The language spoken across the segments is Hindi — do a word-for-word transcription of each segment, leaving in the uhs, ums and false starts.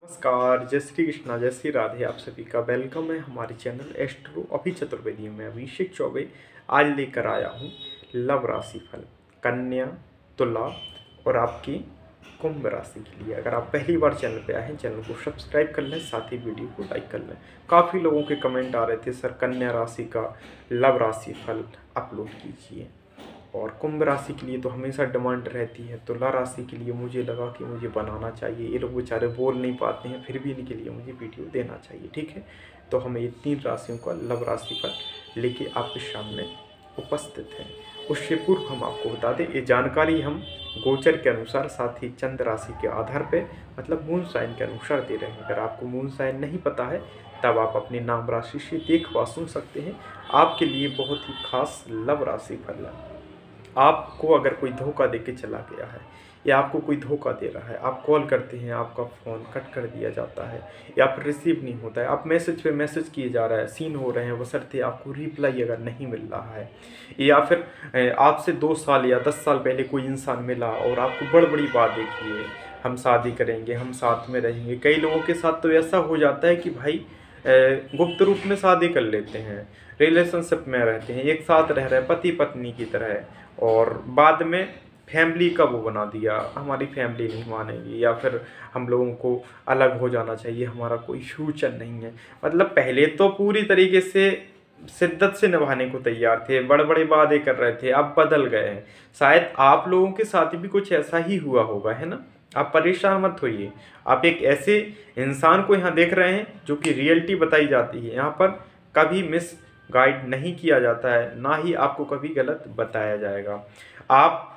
नमस्कार, जय श्री कृष्णा, जय श्री राधे। आप सभी का वेलकम है हमारे चैनल एस्ट्रो अभी चतुर्वेदी में। अभिषेक चौबे आज लेकर आया हूँ लव राशि फल कन्या, तुला और आपकी कुंभ राशि के लिए। अगर आप पहली बार चैनल पे आए हैं, चैनल को सब्सक्राइब कर लें, साथ ही वीडियो को लाइक कर लें। काफ़ी लोगों के कमेंट आ रहे थे, सर कन्या राशि का लव राशि फल अपलोड कीजिए। और कुंभ राशि के लिए तो हमेशा डिमांड रहती है। तुला राशि के लिए मुझे लगा कि मुझे बनाना चाहिए। ये लोग बेचारे बोल नहीं पाते हैं, फिर भी इनके लिए मुझे वीडियो देना चाहिए। ठीक है, तो हम ये तीन राशियों का लव राशि फल लेके आपके सामने उपस्थित हैं। उससे पूर्व हम आपको बता दें, ये जानकारी हम गोचर के अनुसार, साथ ही चंद्र राशि के आधार पे, मतलब मून साइन के अनुसार दे रहे हैं। अगर आपको मून साइन नहीं पता है तब आप अपनी नाम राशि से देख व सुन सकते हैं। आपके लिए बहुत ही खास लव राशि फल है। आपको अगर कोई धोखा दे के चला गया है या आपको कोई धोखा दे रहा है, आप कॉल करते हैं, आपका फ़ोन कट कर दिया जाता है या फिर रिसीव नहीं होता है, आप मैसेज पे मैसेज किए जा रहा है, सीन हो रहे हैं, बशर्ते आपको रिप्लाई अगर नहीं मिल रहा है, या फिर आपसे दो साल या दस साल पहले कोई इंसान मिला और आपको बड़ बड़ी बातें किए, हम शादी करेंगे, हम साथ में रहेंगे। कई लोगों के साथ तो ऐसा हो जाता है कि भाई गुप्त रूप में शादी कर लेते हैं, रिलेशनशिप में रहते हैं, एक साथ रह रहे हैं पति पत्नी की तरह, और बाद में फैमिली का वो बना दिया, हमारी फैमिली नहीं मानेगी या फिर हम लोगों को अलग हो जाना चाहिए, हमारा कोई फ्यूचर नहीं है। मतलब पहले तो पूरी तरीके से शिद्दत से निभाने को तैयार थे, बड़े बड़े वादे कर रहे थे, अब बदल गए हैं। शायद आप लोगों के साथ भी कुछ ऐसा ही हुआ होगा, है ना। आप परेशान मत होइए। आप एक ऐसे इंसान को यहाँ देख रहे हैं जो कि रियलिटी बताई जाती है। यहाँ पर कभी मिस गाइड नहीं किया जाता है, ना ही आपको कभी गलत बताया जाएगा। आप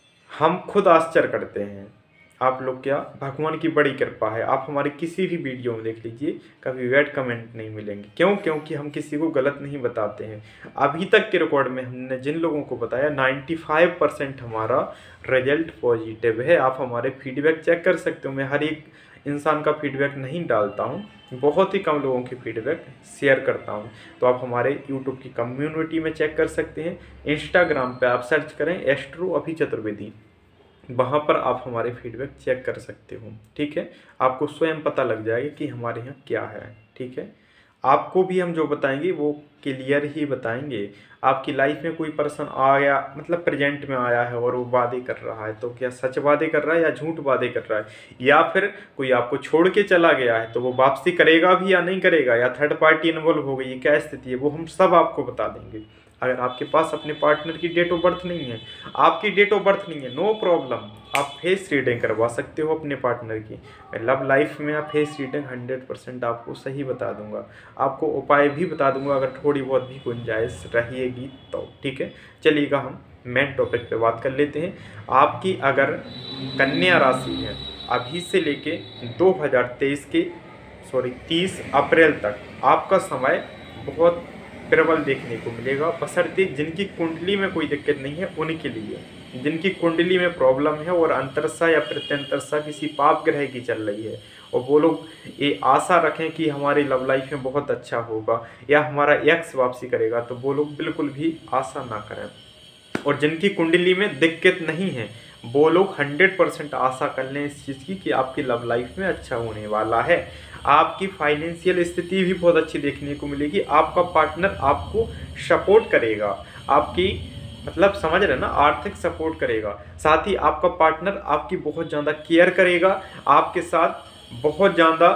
हम खुद आश्चर्य करते हैं, आप लोग क्या, भगवान की बड़ी कृपा है। आप हमारे किसी भी वीडियो में देख लीजिए, कभी बैड कमेंट नहीं मिलेंगे। क्यों? क्योंकि हम किसी को गलत नहीं बताते हैं। अभी तक के रिकॉर्ड में हमने जिन लोगों को बताया, पचानवे परसेंट हमारा रिजल्ट पॉजिटिव है। आप हमारे फीडबैक चेक कर सकते हो। मैं हर एक इंसान का फीडबैक नहीं डालता हूँ, बहुत ही कम लोगों की फीडबैक शेयर करता हूँ। तो आप हमारे यूट्यूब की कम्युनिटी में चेक कर सकते हैं। इंस्टाग्राम पे आप सर्च करें एस्ट्रो अभी चतुर्वेदी, वहाँ पर आप हमारे फीडबैक चेक कर सकते हो। ठीक है, आपको स्वयं पता लग जाएगा कि हमारे यहाँ क्या है। ठीक है, आपको भी हम जो बताएंगे वो क्लियर ही बताएंगे। आपकी लाइफ में कोई पर्सन आया, मतलब प्रेजेंट में आया है और वो वादे कर रहा है, तो क्या सच वादे कर रहा है या झूठ वादे कर रहा है, या फिर कोई आपको छोड़ के चला गया है तो वो वापसी करेगा भी या नहीं करेगा, या थर्ड पार्टी इन्वॉल्व हो गई, क्या स्थिति है, वो हम सब आपको बता देंगे। अगर आपके पास अपने पार्टनर की डेट ऑफ बर्थ नहीं है, आपकी डेट ऑफ बर्थ नहीं है, नो प्रॉब्लम, आप फेस रीडिंग करवा सकते हो अपने पार्टनर की। लव लाइफ में आप फेस रीडिंग हंड्रेड परसेंट आपको सही बता दूंगा। आपको उपाय भी बता दूंगा अगर थोड़ी बहुत भी गुंजाइश रहेगी तो। ठीक है, चलिएगा हम मेन टॉपिक पे बात कर लेते हैं। आपकी अगर कन्या राशि है, अभी से लेके दो हज़ार तेईस के सॉरी तीस अप्रैल तक आपका समय बहुत प्रबल देखने को मिलेगा, बशर्ते जिनकी कुंडली में कोई दिक्कत नहीं है उनके लिए। जिनकी कुंडली में प्रॉब्लम है और अंतरसा या प्रत्यंतरसा किसी पाप ग्रह की चल रही है, और वो लोग ये आशा रखें कि हमारी लव लाइफ में बहुत अच्छा होगा या हमारा एक्स वापसी करेगा, तो वो लोग बिल्कुल भी आशा ना करें। और जिनकी कुंडली में दिक्कत नहीं है वो लोग हंड्रेड परसेंट आशा कर लें इस चीज़ की कि आपकी लव लाइफ में अच्छा होने वाला है। आपकी फाइनेंशियल स्थिति भी बहुत अच्छी देखने को मिलेगी। आपका पार्टनर आपको सपोर्ट करेगा, आपकी मतलब समझ रहे ना, आर्थिक सपोर्ट करेगा। साथ ही आपका पार्टनर आपकी बहुत ज़्यादा केयर करेगा, आपके साथ बहुत ज़्यादा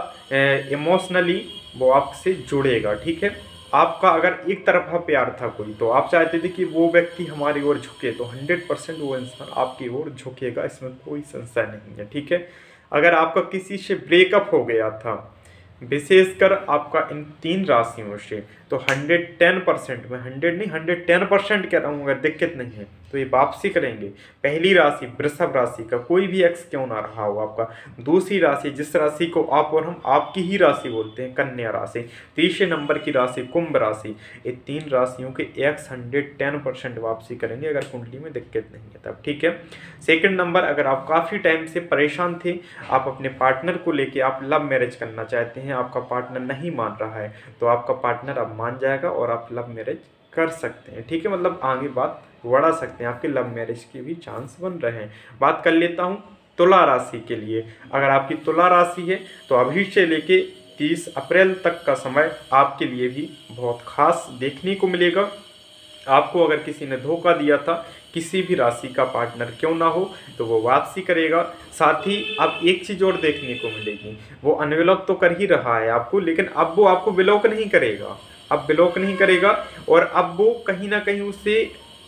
इमोशनली वो आपसे जुड़ेगा। ठीक है, आपका अगर एक तरफा प्यार था कोई, तो आप चाहते थे कि वो व्यक्ति हमारी ओर झुके, तो हंड्रेड परसेंट वो इंसान आपकी ओर झुकेगा, इसमें कोई संशय नहीं है। ठीक है, अगर आपका किसी से ब्रेकअप हो गया था, विशेषकर आपका इन तीन राशियों से, तो हंड्रेड टेन परसेंट में हंड्रेड नहीं हंड्रेड टेन परसेंट कह रहा हूँ, अगर दिक्कत नहीं है तो ये वापसी करेंगे। पहली राशि वृषभ राशि का कोई भी एक्स क्यों ना रहा हो आपका, दूसरी राशि जिस राशि को आप और हम आपकी ही राशि बोलते हैं कन्या राशि, तीसरे नंबर की राशि कुंभ राशि, ये तीन राशियों के एक्स हंड्रेड टेन परसेंट वापसी करेंगे अगर कुंडली में दिक्कत नहीं है तब। ठीक है, सेकंड नंबर, अगर आप काफ़ी टाइम से परेशान थे, आप अपने पार्टनर को लेके आप लव मैरिज करना चाहते हैं, आपका पार्टनर नहीं मान रहा है, तो आपका पार्टनर अब मान जाएगा और आप लव मैरिज कर सकते हैं। ठीक है, मतलब आगे बात बढ़ा सकते हैं, आपके लव मैरिज के भी चांस बन रहे हैं। बात कर लेता हूँ तुला राशि के लिए। अगर आपकी तुला राशि है तो अभी से लेके तीस अप्रैल तक का समय आपके लिए भी बहुत खास देखने को मिलेगा। आपको अगर किसी ने धोखा दिया था, किसी भी राशि का पार्टनर क्यों ना हो, तो वो वापसी करेगा। साथ ही अब एक चीज़ और देखने को मिलेगी, वो अनब्लॉक तो कर ही रहा है आपको, लेकिन अब वो आपको ब्लॉक नहीं करेगा, अब ब्लॉक नहीं करेगा। और अब वो कहीं ना कहीं उसे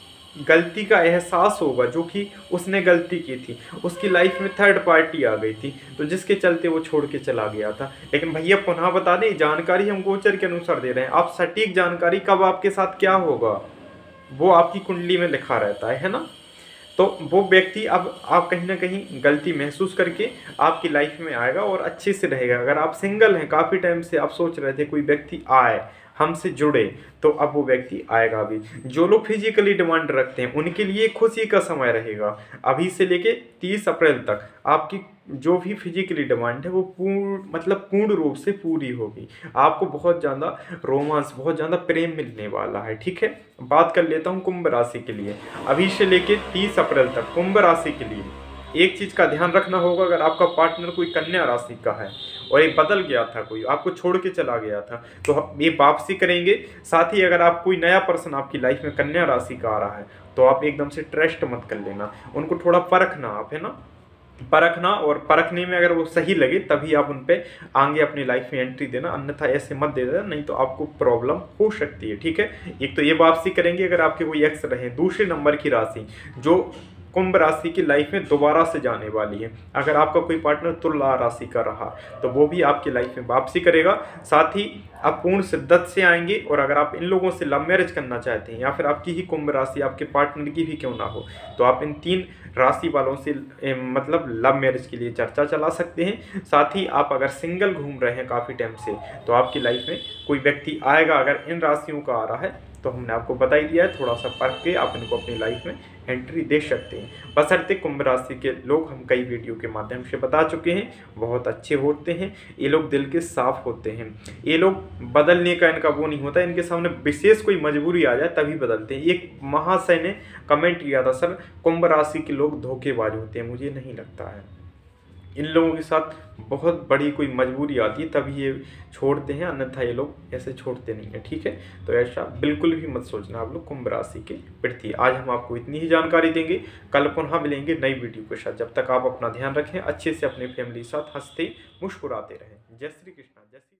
गलती का एहसास होगा जो कि उसने गलती की थी, उसकी लाइफ में थर्ड पार्टी आ गई थी, तो जिसके चलते वो छोड़ के चला गया था। लेकिन भैया पुनः बता दें, जानकारी हम गोचर के अनुसार दे रहे हैं, आप सटीक जानकारी कब आपके साथ क्या होगा वो आपकी कुंडली में लिखा रहता है है ना। तो वो व्यक्ति अब आप कहीं ना कहीं गलती महसूस करके आपकी लाइफ में आएगा और अच्छे से रहेगा। अगर आप सिंगल हैं, काफ़ी टाइम से आप सोच रहे थे कोई व्यक्ति आए हमसे जुड़े, तो अब वो व्यक्ति आएगा भी। जो लोग फिजिकली डिमांड रखते हैं उनके लिए खुशी का समय रहेगा। अभी से लेके तीस अप्रैल तक आपकी जो भी फिजिकली डिमांड है वो पूर्ण मतलब पूर्ण रूप से पूरी होगी। आपको बहुत ज़्यादा रोमांस, बहुत ज़्यादा प्रेम मिलने वाला है। ठीक है, बात कर लेता हूँ कुंभ राशि के लिए। अभी से लेके तीस अप्रैल तक कुंभ राशि के लिए एक चीज़ का ध्यान रखना होगा, अगर आपका पार्टनर कोई कन्या राशि का है और ये बदल गया था, कोई आपको छोड़ के चला गया था, तो ये वापसी करेंगे। साथ ही अगर आप कोई नया पर्सन आपकी लाइफ में कन्या राशि का आ रहा है तो आप एकदम से ट्रस्ट मत कर लेना, उनको थोड़ा परखना आप, है ना, परखना। और परखने में अगर वो सही लगे तभी आप उन पे आगे अपनी लाइफ में एंट्री देना, अन्यथा ऐसे मत दे देना, नहीं तो आपको प्रॉब्लम हो सकती है। ठीक है, एक तो ये वापसी करेंगे अगर आपके कोई एक्स रहे। दूसरे नंबर की राशि जो कुंभ राशि की लाइफ में दोबारा से जाने वाली है, अगर आपका कोई पार्टनर तुला राशि का रहा तो वो भी आपकी लाइफ में वापसी करेगा। साथ ही आप पूर्ण शिद्दत से आएंगे। और अगर आप इन लोगों से लव मैरिज करना चाहते हैं या फिर आपकी ही कुंभ राशि आपके पार्टनर की भी क्यों ना हो, तो आप इन तीन राशि वालों से ए, मतलब लव मैरिज के लिए चर्चा चला सकते हैं। साथ ही आप अगर सिंगल घूम रहे हैं काफ़ी टाइम से तो आपकी लाइफ में कोई व्यक्ति आएगा। अगर इन राशियों का आ रहा है तो हमने आपको बता ही दिया है, थोड़ा सा परख के आप इनको अपनी लाइफ में एंट्री दे सकते हैं। बशर्ते कुंभ राशि के लोग हम कई वीडियो के माध्यम से बता चुके हैं बहुत अच्छे होते हैं, ये लोग दिल के साफ होते हैं, ये लोग बदलने का इनका वो नहीं होता, इनके सामने विशेष कोई मजबूरी आ जाए तभी बदलते हैं। एक महाशय ने कमेंट किया था, सर कुंभ राशि के लोग धोखेबाज होते हैं, मुझे नहीं लगता है। इन लोगों के साथ बहुत बड़ी कोई मजबूरी आती है तभी ये छोड़ते हैं, अन्यथा ये लोग ऐसे छोड़ते नहीं है। ठीक है, तो ऐसा बिल्कुल भी मत सोचना आप लोग कुंभ राशि के प्रति। आज हम आपको इतनी ही जानकारी देंगे, कल पुनः मिलेंगे नई वीडियो के साथ। जब तक आप अपना ध्यान रखें, अच्छे से अपने फैमिली के साथ हंसते मुस्कुराते रहें। जय श्री कृष्णा, जय श्री